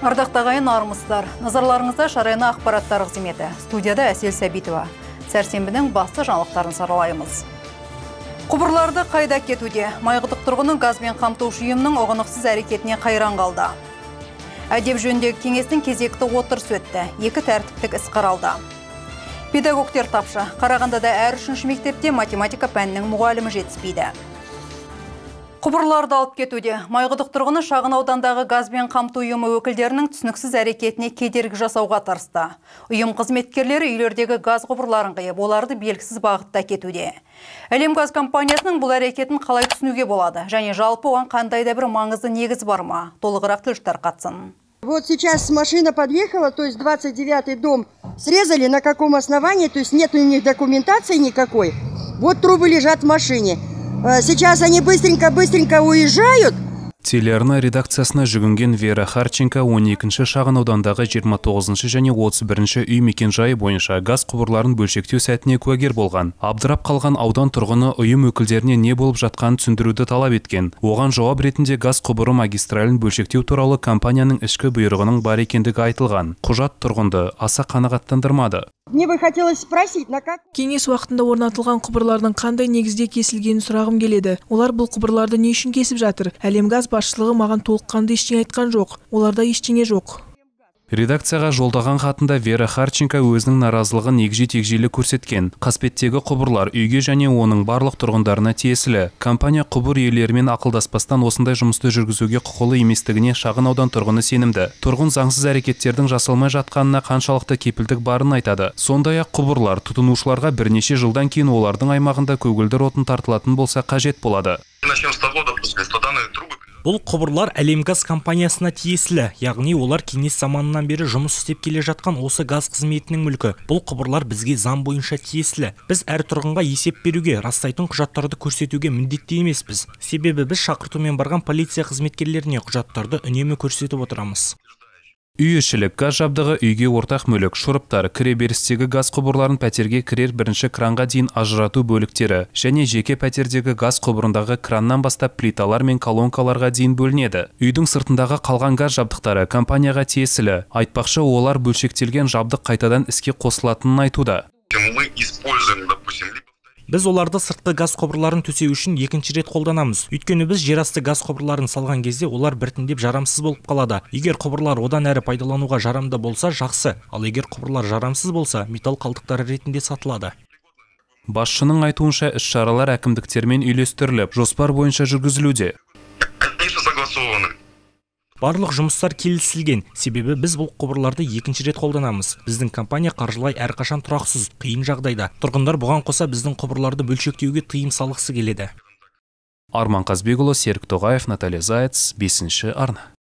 Ардақтағы ағайын армысыздар. Назарларыңызда шарайна ақпараттар қызметі. Студияда Әсел Сәбитова. Сәрсенбінің басты жаңалықтарын саралаймыз. Құбырларды қайда кетуде? Майқұдық тұрғынын газбен қамтушы ұйымның оғынықсыз әрекетіне қайран қалды. Әдеп жөніндегі кеңестің кезекті отырысы өтті. 2 тәртіптік іс қаралды. Педагогтер тапшы. Қарағандыда әр 3-ші мектепте математика пәнінің мұғалімі жетіспейді. Құбырларды алып кетуде. Майқұдық тұрғыны шағын аудандағы газбен қамту ұйымы өкілдерінің түсініксіз әрекетіне кедергі жасауға тырысты. Ұйым қызметкерлері үйлердегі газ құбырларын қиып, оларды белгісіз бағытта кетуде. Әлем газ компаниясының бұл әрекетін қалай түсінуге болады? Және жалпы оған қандай да бір маңызды негіз бар ма? Толығырақ тілшілер қатыссын. Вот сейчас машина подъехала, то есть 29-й дом срезали, на каком основании, то есть нет у них документации никакой. Вот трубы лежат в машине. Сейчас они быстренько уезжают. Телеарна редакциясына жүгінген Вера Харченко 12-ші шағын аудандағы 29-ші және 31-ші үй мекенжайы бойынша газ құбырларын бөлшектеу сәтіне куәгер болған. Абдырап қалған аудан тұрғыны ұйым өкілдеріне не болып жатқанын түсіндіруді талап еткен. Оған жауап ретінде газ құбыры магистралін бөлшектеу туралы компанияның ішкі бұйрығының бар екендігі айтылған. Құжат тұрғынды аса қанағаттандырмады. Мне бы хотелось спросить, на как... Кеңес уақытында орнатылған құбырлардың қандай негізде кесілгенін сұрағым келеді. Олар бұл құбырларды не үшін кесіп жатыр? Әлем газ басшылығы маған толыққанды ештеңе айтқан жоқ. Оларда ештеңе жоқ. Редакцияға жолдаған хатында Вера Харченко өзінің наразылығын егжей-тегжейлі көрсеткен. Қасбеттегі құбырлар үйге және оның барлық тұрғындарына тиесілі. Компания құбыр иелерімен ақылдаспастан осындай жұмысты жүргізуге құқылы еместігіне шағын аудан тұрғыны сенімді. Тұрғын заңсыз әрекеттердің жасалмай жатқанына қаншалықты кепілдік барын айтады. Сондай-ақ құбырлар тұтынушыларға бірнеше жылдан кейін олардың аймағында көгілдір отын тартылатын болса қажет болады. Бұл құбырлар Әлем газ компаниясына тиесілі, яғни олар кеңес заманынан бері жұмыс істеп келе жатқан осы газ қызметінің мүлкі. Бұл құбырлар бізге заң бойынша тиесілі. Біз әр тұрғынға есеп беруге, растайтын құжаттарды көрсетуге міндетті емеспіз. Себебі біз шақыртумен барған полиция қызметкерлеріне құжаттарды үнемі көрсетіп отырамыз. Үй-ішілік газ жабдығы үйге ортақ мүлік, шұрыптар, кіреберістегі газ құбырларын пәтерге кірер бірінші кранға дейін ажырату бөліктері және жеке пәтердегі газ құбырындағы краннан бастап плиталар мен колонкаларға дейін бөлінеді. Үйдің сыртындағы қалған газ жабдықтары компанияға тиесілі. Айтпақшы, олар бөлшектелген жабдық қайтадан іске қосылатынын айтуда. Біз оларды сыртқы газ құбырларын төсеу үшін екінші рет қолданамыз. Өйткені біз жерасты газ құбырларын салған кезде олар біртіндеп жарамсыз болып қалады. Егер құбырлар одан әрі пайдалануға жарамды болса, жақсы. Ал егер құбырлар жарамсыз болса, металл қалдықтары ретінде сатылады. Басшының айтуынша іс-шаралар әкімдіктермен үйлестіріліп, жоспар бойынша жүргізілуде. Барлық жұмыстар келісілген, себебі біз бұл құбырларды екінші рет қолданамыз. Біздің компания қаржылай әрқашан тұрақсыз, қиын жағдайда. Тұрғындар бұған қоса біздің құбырларды бөлшектеуге тыйым салғысы келеді. Арман Қазбекұлы, Серік Тоғаев, Наталья Заяц, 5-ші арна.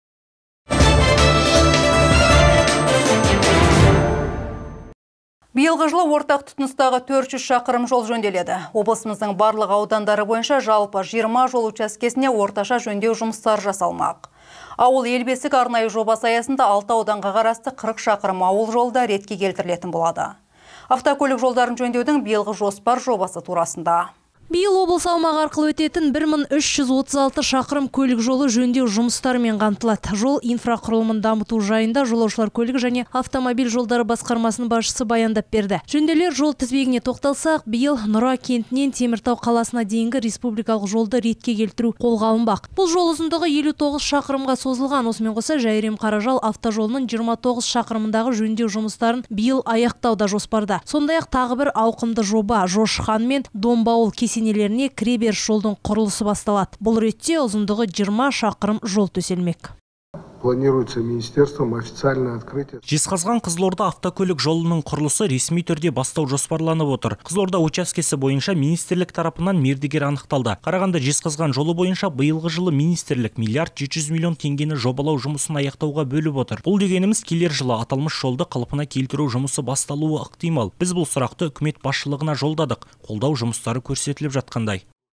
Биылғы жылы ортақ тұтыныстағы 400 шақырым жол жөнделеді. Облысымыздың барлық аудандары бойынша жалпы 20 жол учаскесіне орташа жөндеу жұмыстары жасалмақ. Ауыл ел бесік арнайы жобасы аясында 6 ауданға қарасты 40 шақырым ауыл жолда ретке келтірілетін болады. Автокөлік жолдарын жөндеудің биылғы жоспар жобасы турасында. Биыл облыс аумағы арқылы өтетін 1336 шақырым көлік жолы жөндеу жұмыстарымен қамтылады. Жол инфрақұрылымын дамыту жайында жолаушылар көлігі және автомобиль жолдары басқармасының басшысы баяндап берді. Жөнделер жол тізбегіне тоқталсақ, биыл Нұра кентінен Теміртау қаласына дейінгі республикалық жолды ретке келтіру қолға алынбақ. Бұл жол ұзындығы 59 шақырымға созылған. Осымен қоса Жәйрем Қаражал автожолының 29 шақырымындағы жөндеу жұмыстарын биыл аяқтауда жоспарда. Сондай-ақ тағы бір ауқымды жоба Жошхан мен Домбауыл кесенелеріне кіреберіс жолдың құрылысы басталады. Бұл ретте ұзындығы 20 шақырым жол төселмек. Планируется министерством официальное открытие. Жезқазған Қызылорда автокөлік жолының құрылысы ресми түрде бастау жоспарланып отыр. Қызылорда учаскесі бойынша министрлік тарапынан мердігер анықталды. Қарағанды Жезқазған жолы бойынша биылғы жылы министрлік миллиард 700 миллион теңгені жобалау жұмысын аяқтауға бөліп отыр. Бұл дегеніміз келер жылы аталмыш жолды қалпына келтіру жұмысы басталуы ықтимал. Біз бұл сұрақты үкімет басшылығына жолдадық. Қолдау жұмыстары көрсетіліп жатқандай.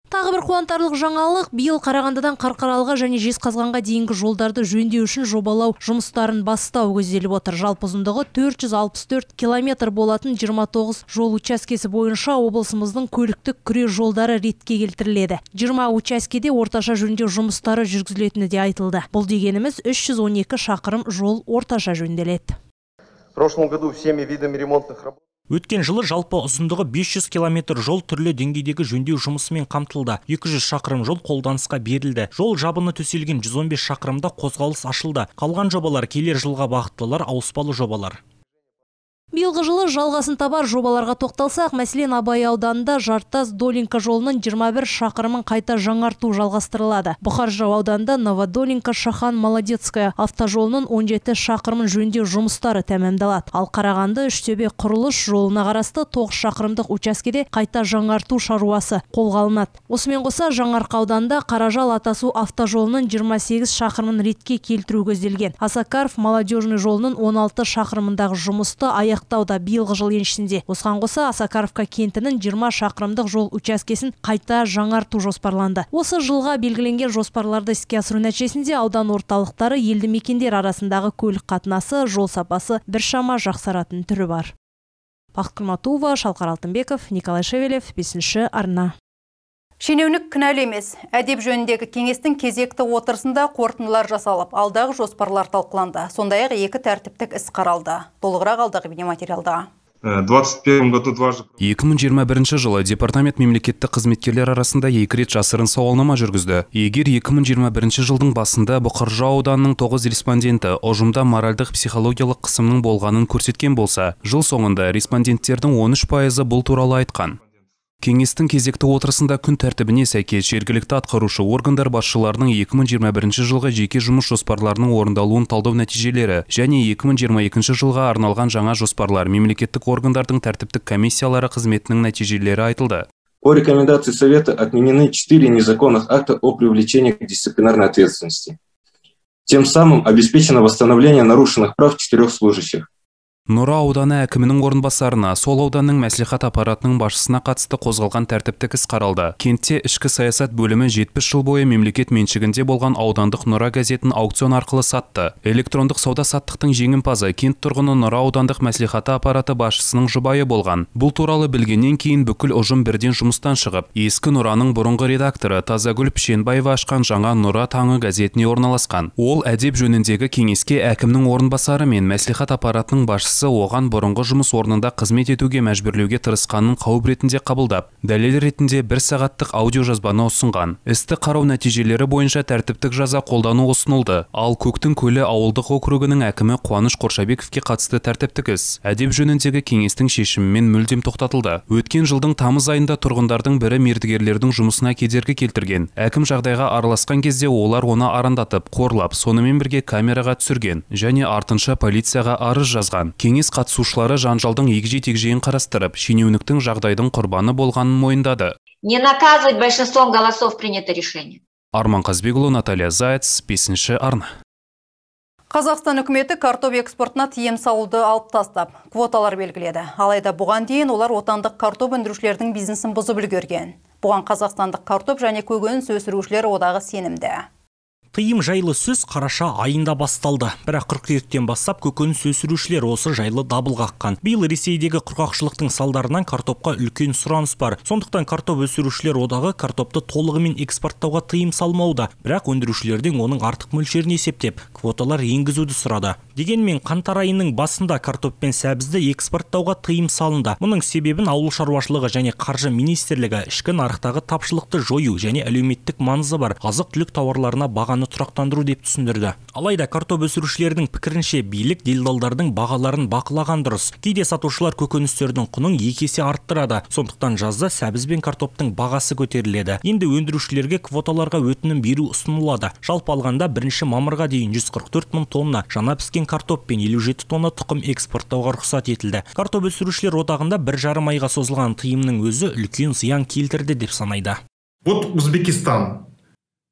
Тағы бір қуантарлық жаңалық, биыл Қарағандыдан Қарқаралыға және Жезқазғанға дейінгі жолдарды жөндеу үшін жобалау жұмыстарын бастау көзделіп отыр. Жалпы ұзындығы 464 километр болатын 29 жол учаскесі бойынша облысымыздың көліктік күре жолдары ретке келтіріледі. 20 учаскеде орташа жөндеу жұмыстары жүргізілетіні де айтылды. Бұл дегеніміз 312 шақырым жол орташа жөнделеді. В прошлом году всеми видами ремонтных работ Өткен жылы жалпы ұзындығы 500 километр жол түрлі деңгейдегі жөндеу жұмысымен қамтылды. 200 шақырым жол қолданысқа берілді. Жол жабыны төселген 115 шақырымда қозғалыс ашылды. Қалған жобалар келер жылға бағыттылар, ауыспалы жобалар. Биылғы жылы жалғасын табар жобаларға тоқталсақ, мәселен Абай ауданында Жартас Долинка жолының 21 шақырымын қайта жаңарту жалғастырылады. Бұқар-Жырау ауданында Новодолинка Шахан Молодецкая автожолының 17 шақырымын жөндеу жұмыстары тәмамдалады. Ал Қарағанды Үштөбе құрылыс жолына қарасты 9 шақырымдық учаскеде қайта жаңарту шаруасы қолға алынады. Осымен қоса Жаңарқа ауданында Қаражал Атасу автожолының 28 шақырымын ретке келтіру көзделген. Асакаров молодежный жолының 16 шақырымындағы жұмысты аяқтауда биылғы жыл еншісінде. Осыған қоса Асакаровка кентінің 20 шақырымдық жол учаскесін қайта жаңарту жоспарланды. Осы жылға белгіленген жоспарларды іске асыру нәтижесінде аудан орталықтары елді мекендер арасындағы көлік қатынасы, жол сапасы біршама жақсаратын түрі бар. Бақыт Құлматова, Шалқар Алтынбеков, Николай Шевелев, 5-ші арна. Шенеунік кінәлі емес. Әдеп жөніндегі кеңестің кезекті отырысында қорытындылар жасалып, алдағы жоспарлар талқыланды. Сондай-ақ 2 тәртіптік іс қаралды. Толығырақ алдағы бейнематериалда. 2021 жылы департамент мемлекеттік қызметкерлер арасында 2 рет жасырын сауалнама жүргізді. Егер 2021 жылдың басында Бұқар-Жырау ауданының 9 респонденті ұжымда моральдық психологиялық қысымның болғанын көрсеткен болса, жыл соңында респонденттердің 13% бұл туралы айтқан. Кеңестің кезекті отырысында күн тәртібіне сәйкес жергілікті атқарушы органдар басшыларының 2021 жылғы жеке жұмыс жоспарларының орындалуын талдау нәтижелері және 2022 жылға арналған жаңа жоспарлар мемлекеттік органдардың тәртіптік комиссиялары қызметінің нәтижелері айтылды. По рекомендации Совета отменены 4 незаконных акта о привлечении к дисциплинарной ответственности. Тем самым обеспечено восстановление нарушенных прав 4 служащих. Нұра ауданы әкімінің орынбасарына, сол ауданның мәслихат аппаратының басшысына қатысты қозғалған тәртіптік іс қаралды. Кентте ішкі саясат бөлімі 70 жыл бойы мемлекет меншігінде болған аудандық Нұра газетін аукцион арқылы сатты. Электрондық сауда-саттықтың жеңімпазы кент тұрғыны Нұра аудандық мәслихаты аппараты басшысының жұбайы болған. Бұл туралы білгеннен кейін бүкіл ұжым бірден жұмыстан шығып, ескі Нұраның бұрынғы редакторы Тазагүл Пішенбаева ашқан жаңа Нұра таңы газетіне орналасқан. Ол әдеп жөніндегі кеңеске әкімнің орынбасары мен мәслихат аппаратының басшысы оған бұрынғы жұмыс орнында қызмет етуге мәжбүрлеуге тырысқанын қауіп ретінде қабылдап, дәлел ретінде 1 сағаттық аудио жазбаны ұсынған. Істі қарау нәтижелері бойынша тәртіптік жаза қолдану ұсынылды. Ал Көктің көлі ауылдық округінің әкімі Қуаныш Қоршабековке қатысты тәртіптік іс әдеп жөніндегі кеңестің шешімімен мүлдем тоқтатылды. Өткен жылдың тамыз айында тұрғындардың бірі мердігерлердің жұмысына кедергі келтірген. Әкім жағдайға араласқан кезде олар оны арандатып, қорлап, сонымен бірге камераға түсірген және артынша полицияға арыз жазған. Кеңес қатысушылары жанжалдың егжей-тегжейін қарастырып, шенеуніктің жағдайдың құрбаны болғанын мойындады. Не наказывать большинством голосов принято решение. Арман Қазбекұлы, Наталья Заяц, 5-ші арна. Қазақстан үкіметі картоп экспортына тиым салуды алып тастап, квоталар белгіледі. Алайда бұған дейін олар отандық картоп өндірушілердің бизнесін бұзып үлгерген. Бұған қазақстандық картоп және көкөніс өсірушілер одағы сенімді. Тыйым жайлы сөз қараша айында басталды. Бірақ қыркүйектен бастап көкөніс өсірушілер осы жайлы дабыл қаққан. Биыл Ресейдегі құрғақшылықтың салдарынан картопқа үлкен сұраныс бар. Сондықтан картоп өсірушілер одағы картопты толығымен экспорттауға тыйым салмауда. Бірақ өндірушілердің оның артық мөлшерін есептеп, квоталар енгізуді сұрады. Дегенмен қаңтар айының басында картоп пен сәбізді экспорттауға тыйым салынды. Мұның себебін ауыл шаруашылығы және қаржы министрлігі ішкі нарықтағы тапшылықты жою және әлеуметтік маңызы бар азық-түлік тауарларына бағаны тұрақтандыру деп түсіндірді. Алайда картоп өсірушілердің пікірінше билік делдалдардың бағаларын бақылаған дұрыс. Кейде сатушылар көкөністердің құнын 2 есе арттырады. Сондықтан жазда сәбіз бен картоптың бағасы көтеріледі. Енді өндірушілерге квоталарға өтінім беру ұсынылады. Жалпы алғанда 1 мамырға дейін 144 мың тонна жаңа піскен картоп пен 57 тонна тұқым экспорттауға рұқсат етілді. Картоп өсірушілер одағында 1,5 айға созылған тыйымның өзі үлкен зиян келтірді деп санайды. Вот Узбекистан.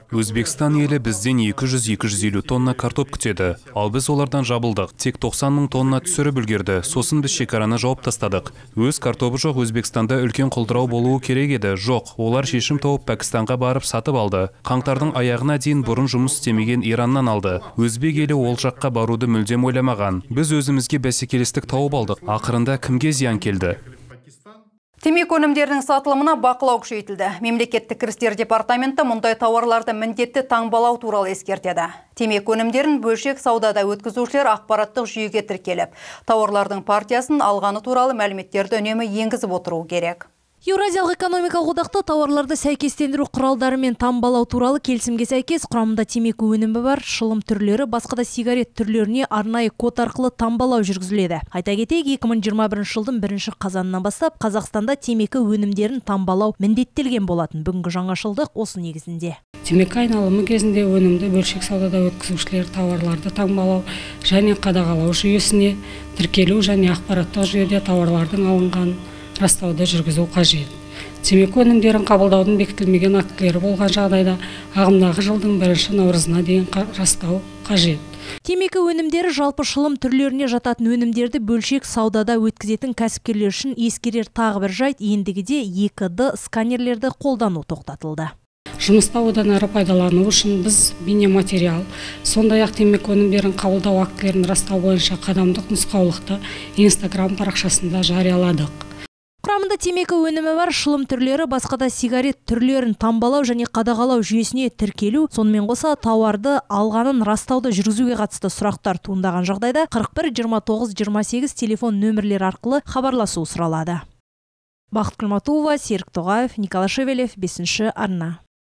Өзбекстан елі бізден 200-250 тонна картоп күтеді. Ал біз олардан жабылдық. Тек 90 мың тонна түсіріп үлгерді. Сосын біз шекараны жауып тастадық. Өз картопы жоқ Өзбекстанда үлкен құлдырау болуы керек еді. Жоқ, олар шешім тауып Пәкістанға барып сатып алды. Қаңтардың аяғына дейін бұрын жұмыс істемеген Ираннан алды. Өзбек елі ол жаққа баруды мүлдем ойламаған. Біз өзімізге бәсекелестік тауып алдық. Ақырында кімге зиян келді? Темекі өнімдерінің сатылымына бақылау күшейтілді. Мемлекеттік кірістер департаменті мұндай тауарларды міндетті таңбалау туралы ескертеді. Темекі өнімдерін бөлшек саудада өткізушілер ақпараттық жүйеге тіркеліп, тауарлардың партиясын алғаны туралы мәліметтерді үнемі енгізіп отыру керек. Еуразиялық экономикалық одақта тауарларды сәйкестендіру құралдарымен таңбалау туралы келісімге сәйкес құрамында темекі өнімі бар шылым түрлері, басқа да сигарет түрлеріне арнайы код арқылы таңбалау жүргізіледі. Айта кетейік, 2021 жылдың 1 қазанынан бастап Қазақстанда темекі өнімдерін таңбалау міндеттелген болатын. Бүгінгі жаңашылдық осы негізінде. Темекі айналымы кезінде өнімді бөлшек саудада өткізушілер тауарларды таңбалау және қадағалау жүйесіне тіркелу және ақпараттық жүйеде тауарлардың алынған растауды жүргізу қажет. Темекі өнімдерін қабылдаудың бекітілмеген актілері болған жағдайда ағымдағы жылдың 1 наурызына дейін растау қажет. Темекі өнімдері жалпы шылым түрлеріне жататын өнімдерді бөлшек саудада өткізетін кәсіпкерлер үшін ескерер тағы бір жайт, ендігіде 2D сканерлерді қолдану тоқтатылды. Жұмыста одан әрі пайдалану үшін біз бейнематериал, сондай-ақ темекі өнімдерін қабылдау актілерін растау бойынша қадамдық нұсқаулықты Instagram парақшасында жарияладық. Құрамында темекі өнімі бар шылым түрлері, басқа да сигарет түрлерін таңбалау және қадағалау жүйесіне тіркелу, сонымен қоса тауарды алғанын растауды жүргізуге қатысты сұрақтар туындаған жағдайда 41 29 28 телефон нөмірлері арқылы хабарласу сұралады. Бақыт Күлматова, Серік Тоғаев, Николай Шевелев, 5-ші арна.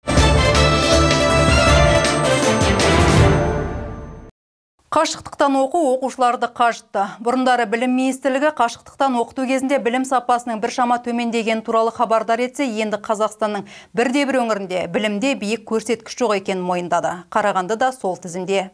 Қашықтықтан оқу оқушыларды қажытты. Бұрындары білім министрлігі қашықтықтан оқыту кезінде білім сапасының біршама төмендеген туралы хабардар етсе, енді Қазақстанның бірде-бір өңірінде білімде биік көрсеткіш жоқ екенін мойындады. Қарағанды да сол тізімде.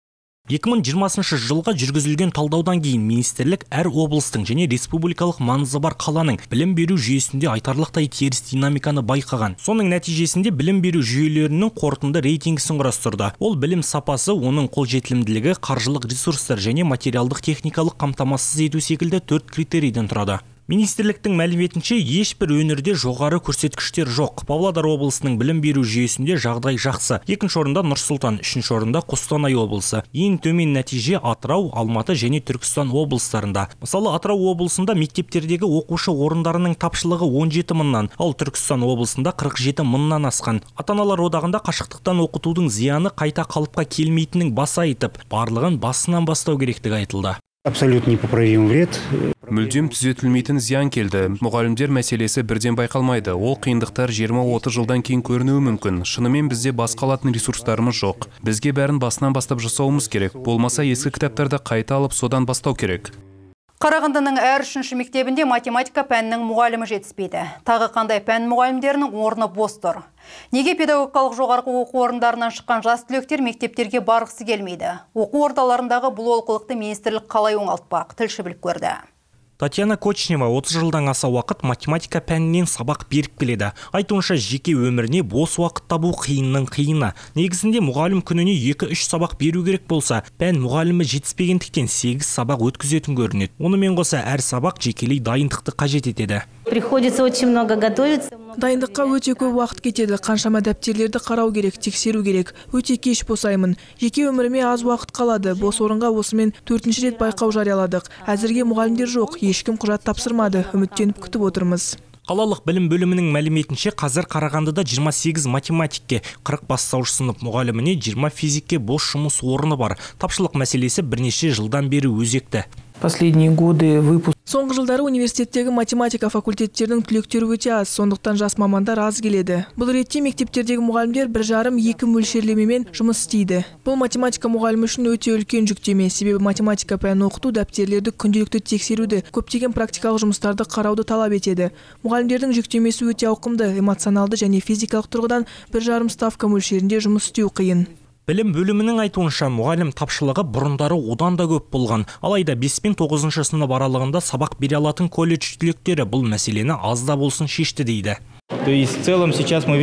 2020 жылға жүргізілген талдаудан кейін министрлік әр облыстың және республикалық маңызы бар қаланың білім беру жүйесінде айтарлықтай теріс динамиканы байқаған. Соның нәтижесінде білім беру жүйелерінің қорытынды рейтингісін құрастырды. Ол білім сапасы, оның қолжетілімділігі, қаржылық ресурстар және материалдық техникалық қамтамасыз ету секілді 4 критерийден тұрады. Министрліктің мәліметінше ешбір өңірде жоғары көрсеткіштер жоқ. Павлодар облысының білім беру жүйесінде жағдай жақсы. 2-ші орында Нұр-Сұлтан, 3-ші орында Қостанай облысы. Ең төмен нәтиже Атырау, Алматы және Түркістан облыстарында. Мысалы, Атырау облысында мектептердегі оқушы орындарының тапшылығы 17 мыңнан, ал Түркістан облысында 47 мыңнан асқан. Ата-аналар одағында қашықтықтан оқытудың зияны қайта қалыпқа келмейтінін баса айтып, барлығын басынан бастау керектігі айтылды. Абсолютно непоправимый вред. Мүлдем түзетілмейтін зиян келді. Мұғалімдер мәселесі бірден байқалмайды. Ол қиындықтар 20-30 жылдан кейін көрінуі мүмкін. Шынымен бізде басқа алатын ресурстарымыз жоқ. Бізге бәрін басынан бастап жасауымыз керек. Болмаса ескі кітаптарды қайта алып содан бастау керек. Қарағандының әр 3-ші мектебінде математика пәнінің мұғалімі жетіспейді. Тағы қандай пән мұғалімдерінің орны бос тұр. Неге педагогикалық жоғарғы оқу орындарынан шыққан жас түлектер мектептерге барғысы келмейді? Оқу ордаларындағы бұл олқылықты министрлік қалай оңалтпақ? Тілші біліп көрді. Татьяна Кочнева 30 жылдан аса уақыт математика пәнінен сабақ беріп келеді. Айтуынша жеке өміріне бос уақыт табу қиынның қиыны. Негізінде мұғалім күніне 2-3 сабақ беру керек болса, пән мұғалімі жетіспегендіктен 8 сабақ өткізетін көрінеді. Онымен қоса әр сабақ жекелей дайындықты қажет етеді. Приходится очень много готовиться. Дайындыққа өте көп уақыт кетеді. Қаншама дәптерлерді қарау керек, тексеру керек. Өте кеш босаймын. Жеке өміріме аз уақыт қалады. Бос орынға осымен 4-ші рет байқау жарияладық. Әзірге мұғалімдер жоқ, ешкім құжат тапсырмады. Үміттеніп күтіп отырмыз. Қалалық білім бөлімінің мәліметінше қазір Қарағандыда 28 математикке, 40 бастауыш сынып мұғаліміне, 20 физикке бос жұмыс орны бар. Тапшылық мәселесі бірнеше жылдан бері өзекті. Последние годы выпуск. Соңғы жылдары университеттегі математика факультеттерінің түлектері өте аз, сондықтан жас мамандар аз келеді. Бұл ретте мектептердегі мұғалімдер 1,5-2 мөлшерлемемен жұмыс істейді. Бұл математика мұғалімі үшін өте үлкен жүктеме, себебі математика пәнін оқыту дәптерлерді күнделікті тексеруді, көптеген практикалық жұмыстарды қарауды талап етеді. Мұғалімдердің жүктемесі өте ауқымды, эмоционалды және физикалық тұрғыдан 1,5 ставка мөлшерінде жұмыс істеу қиын. Білім бөлімінің айтуынша мұғалім тапшылығы бұрындары одан да көп болған. Алайда 5 пен 9-шы сынып аралығында сабақ бере алатын колледж түлектері бұл мәселені аз да болсын шешті дейді. То есть в целом сейчас мы видим, что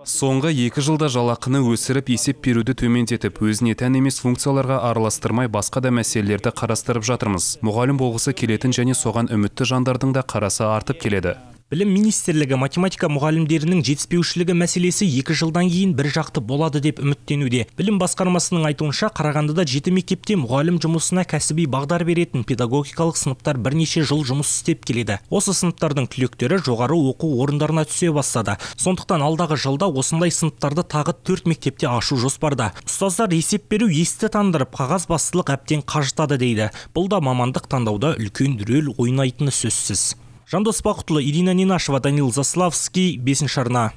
Соңғы 2 жылда жалақыны өсіріп, есеп беруді төмендетіп, өзіне тән емес функцияларға араластырмай басқа да мәселелерді қарастырып жатырмыз. Мұғалім болғысы келетін және соған үмітті жандардың да қарасы артып келеді. Білім министрлігі математика мұғалімдерінің жетіспеушілігі мәселесі 2 жылдан кейін бір жақты болады деп үміттенуде. Білім басқармасының айтуынша, Қарағандыда 7 мектепте мұғалім жұмысына кәсіби бағдар беретін педагогикалық сыныптар бірнеше жыл жұмыс істеп келеді. Осы сыныптардың түлектері жоғары оқу орындарына түсе бастады. Сондықтан алдағы жылда осындай сыныптарды тағы 4 мектепте ашу жоспарда. Ұстаздар есеп беру есті тандырып, қағаз бастылық әбден қажытады дейді. Бұл да мамандық таңдауда үлкен рөл ойнайтыны сөзсіз. Жандос Бақұтлы, Ирина Нинашева, Данил Заславский, 5-ші арна.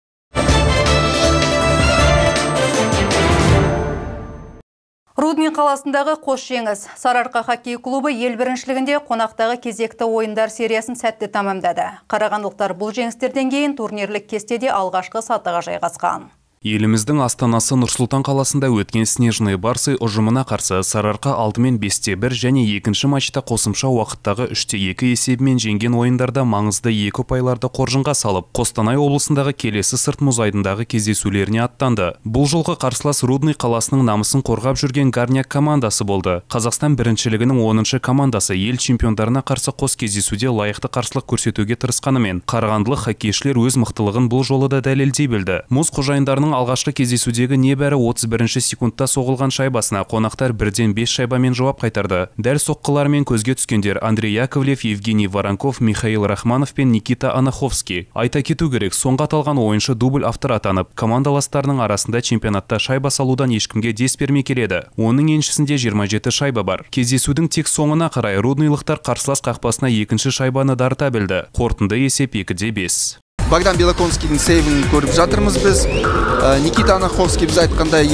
Рудный қаласындағы қос жеңіс. Сарыарқа хоккей клубы ел біріншілігінде қонақтағы кезекті ойындар сериясын сәтті тамамдады. Қарағандылықтар бұл жеңістерден кейін турнирлік кестеде алғашқы сатыға жайғасқан. Еліміздің астанасы Нұрсұлтан қаласында өткен снежный барсы ұжымына қарсы Сарыарқа алдымен 5-1 және екінші матчта қосымша уақыттағы 3-2 есебімен жеңген ойындарда маңызды 2 ұпайларды қоржынға салып, Қостанай облысындағы келесі сырт мұз айдындағы кездесулеріне аттанды. Бұл жолғы қарсылас Рудный қаласының намысын қорғап жүрген Горняк командасы болды. Қазақстан біріншілігінің 10-шы командасы ел чемпиондарына қарсы қос кездесуде лайықты қарсылық көрсетуге тырысқанымен, қарағандылық хоккейшілер өз мықтылығын бұл жолы да дәлелдей білді. Мұз қожайындарының алғашқы кездесудегі небәрі 31 секундта соғылған шайбасына қонақтар 1-5 шайбамен жауап қайтарды. Дәл соққылармен көзге түскендер Андрей Яковлев, Евгений Воронков, Михаил Рахманов пен Никита Анаховский. Айта кету керек, соңғы аталған ойыншы дубль автор атанып, командаластарының арасында чемпионатта шайба салудан ешкімге дес бермей келеді. Оның еншісінде 27 шайба бар. Кездесудің тек соңына қарай рудныйлықтар қарсылас қақпасына екінші шайбаны дарыта білді. Қорытынды есеп 2-5. Богдан Белоконскийдің сейвін көріп жатырмыз біз. Никита Анаховский біз айтқанда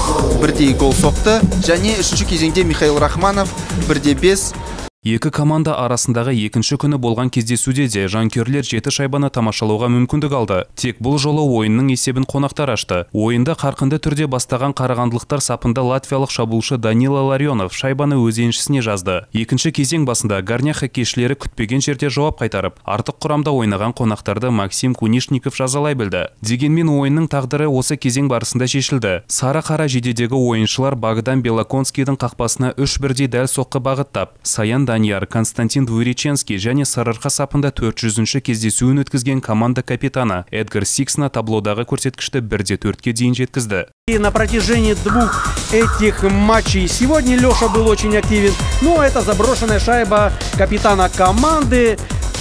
2-1 гол соқты. Және 3-ші кезеңде Михаил Рахманов 1-5. Екі команда арасындағы екінші күні болған кездесуде де жанкүйерлер 7 шайбаны тамашалауға мүмкіндік алды. Тек бұл жолы ойынның есебін қонақтар ашты. Ойында қарқынды түрде бастаған қарағандылықтар сапында латвиялық шабуылшы Данила Ларионов шайбаны өз еншісіне жазды. Екінші кезең басында Горняк хоккейшілері күтпеген жерде жауап қайтарып, артық құрамда ойнаған қонақтарды Максим Кунишников жазалай білді. Дегенмен ойынның тағдыры осы кезең барысында шешілді. Сары қара жейдедегі ойыншылар Богдан Белоконскийдің қақпасына 3-1 дәл соққы бағыттап, Саян Данияр, Константин Двуриченский және Сарыарқа сапында 400-ші кездесуін өткізген команда капитаны Эдгар Сиксна таблодағы көрсеткішті 1-4-ке дейін жеткізді. И на протяжении 2 этих матчей сегодня Леша был очень активен. Но это заброшенная шайба капитана команды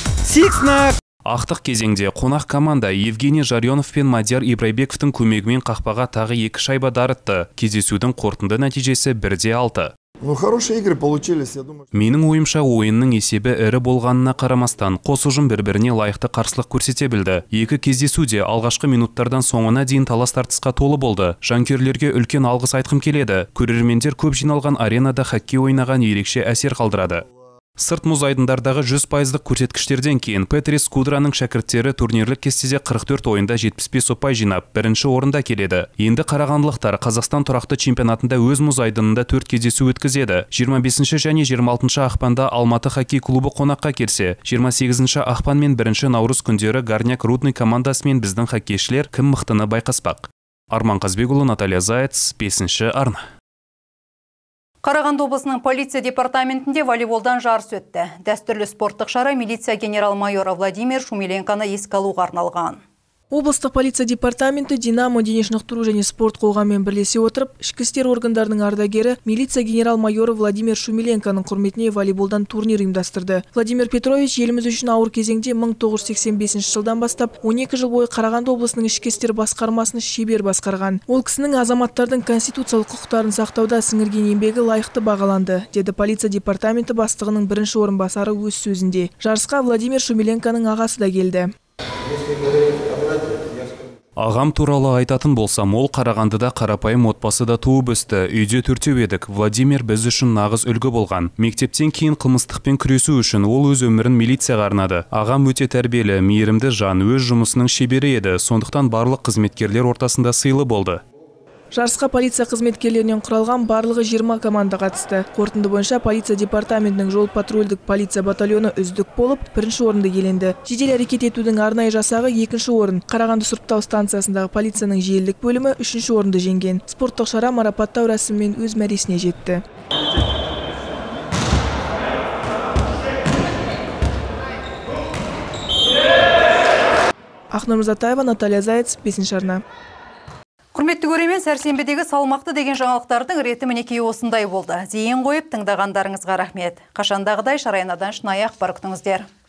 Сиксна. Ақтық кезеңде қонақ команда Евгений Жарионов пен Мадияр Ибрайбековтың көмегімен қақпаға тағы 2 шайба дарытты. Кездесудің қорытынды нәтижесі 1-6. Ну, хорошие игры получились, я думаю. Менің ойымша ойынның есебі ірі болғанына қарамастан, қос ұжым бір-біріне лайықты қарсылық көрсете білді. Екі кездесуде алғашқы минуттардан соңына дейін талас тартысқа толы болды. Жанкүйерлерге үлкен алғыс айтқым келеді. Көрермендер көп жиналған аренада хоккей ойнаған ерекше әсер қалдырады. Сырт мұз айдындардағы 100%-лық көрсеткіштерден кейін Петрис Кудраның шәкірттері турнирлік кестеде 44 ойында 75 ұпай жинап, бірінші орында келеді. Енді қарағандылықтар Қазақстан тұрақты чемпионатында өз мұз айдынында 4 кездесу өткізеді. 25 және 26 ақпанда Алматы хоккей клубы қонаққа келсе, 28 ақпан мен 1 наурыз күндері Горняк Рудный командасымен біздің хоккейшілер кім мықтыны байқаспақ. Арман Қазбекұлы, Наталья Заяц, 5-ші арна. Қарағанды облысының полиция департаментінде волейболдан жарыс өтті. Дәстүрлі спорттық шара милиция генерал-майора Владимир Шумиленконы еске алуға арналған. Облыстық полиция департаменті Динамо дене шынықтыру және спорт қоғаммен бірлесе отырып, ішкі істер органдарының ардагері милиция генерал-майоры Владимир Шумиленконың құрметіне волейболдан турнир ұйымдастырды. Владимир Петрович еліміз үшін ауыр кезеңде 1985 жылдан бастап 12 жыл бойы Қарағанды облысының ішкі істер басқармасын шебер басқарған. Ол кісінің азаматтардың конституциялық құқықтарын сақтауда сіңірген еңбегі лайықты бағаланды, деді полиция департаменті бастығының бірінші орынбасары өз сөзінде. Жарысқа Владимир Шумиленконың ағасы да келді. Ағам туралы айтатын болсам, ол Қарағандыда қарапайым отбасыда туып өсті, үйде 4 едік. Владимир біз үшін нағыз үлгі болған. Мектептен кейін қылмыстықпен күресу үшін ол өз өмірін милицияға арнады. Ағам өте тәрбиелі, мейірімді жан, өз жұмысының шебері еді, сондықтан барлық қызметкерлер ортасында сыйлы болды. Жарысқа полиция қызметкерлерінен құралған барлығы 20 команда қатысты. Қорытынды бойынша полиция департаментінің жол патрульдік полиция батальоны үздік болып, бірінші орынды иеленді. Жедел әрекет етудің арнайы жасағы екінші орын. Қарағанды сұрыптау станциясындағы полицияның желілік бөлімі үшінші орынды жеңген. Спорттық шара марапаттау рәсімімен өз мәресіне жетті. Ақнұр Мырзатаева, Наталья Заяц, 5-ші арна. Құрметті көрермен, сәрсенбідегі салмақты деген жаңалықтардың реті мінекей осындай болды. Зейін қойып тыңдағандарыңызға рахмет. Қашандағыдай шарайнадан шынайы ақпар күтіңіздер.